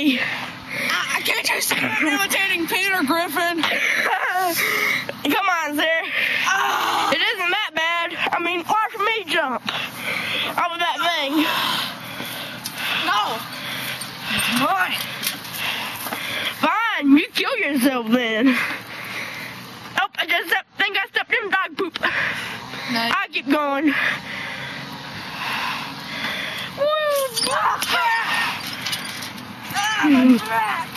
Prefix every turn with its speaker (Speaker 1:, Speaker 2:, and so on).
Speaker 1: me.
Speaker 2: I can't just start imitating Peter Griffin.
Speaker 1: Come on, sir. It isn't that bad. I mean, watch me jump off of that thing.
Speaker 2: No. It's mine.
Speaker 1: Fine, you kill yourself then. Oh, I think I stepped in dog poop.
Speaker 2: No.
Speaker 1: I keep going. Woo!
Speaker 2: My back.